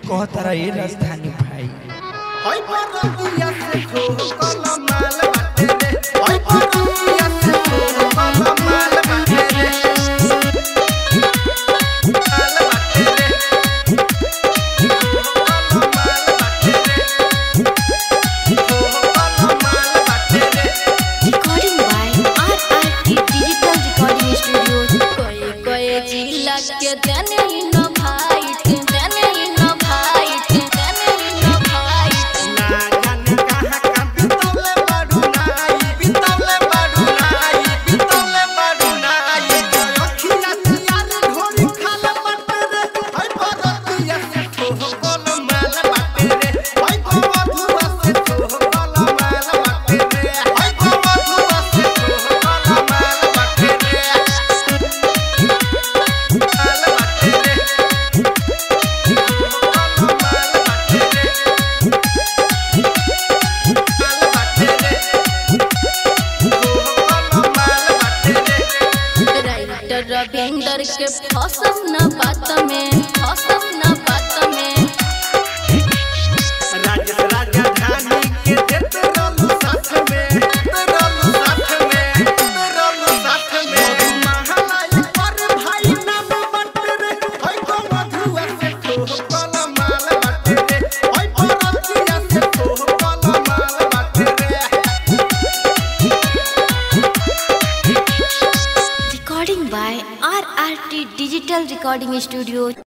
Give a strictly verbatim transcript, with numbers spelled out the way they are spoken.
कहता रहा ये राजधानी भाई होय परतिया से ठोकल माल बाटे रे होय परतिया से ठोकल माल बाटे रे माल बाटे रे ठोकल माल बाटे रे ठोकल माल बाटे रे recording by RRT digital recording studio कोई कोई जिला के देने न भाई देने न भाई देने न भाई ना जाने कहां का बितौले बाडू नाई बितौले बाडू नाई बितौले बाडू नाई अखिया सियार ढोरी खाला बाटे रे होय परतिया से ठोकल माल बाटे रे होय बबधुआ से ठोकल माल बाटे रे होय बबधुआ से ठोकल माल बाटे रे माल बाटे रे राइटर रविंदर के फसम न बात में फसम न बात में राज राजधानी के देत रहलू साथ में देत रहलू साथ में देत रहलू साथ में महलाई पर भाई नाम बाटे रे होय बबधुआ से ठोकल माल बाटे रे होय परतिया से ठोकल माल बाटे रे recording by RRT digital recording studio.